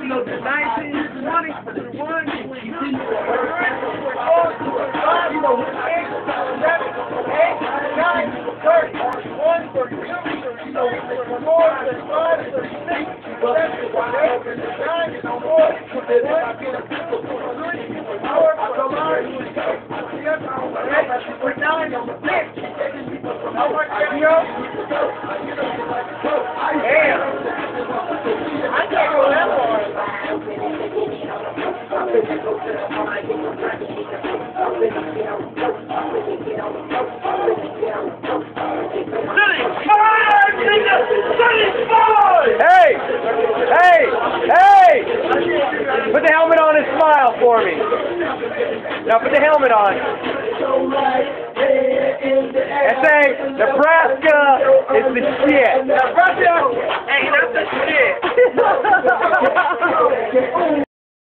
19, 20, 21, 22, Hey! Hey! Hey! Put the helmet on and smile for me. Now put the helmet on. And say, Nebraska is the shit. Nebraska ain't not the shit.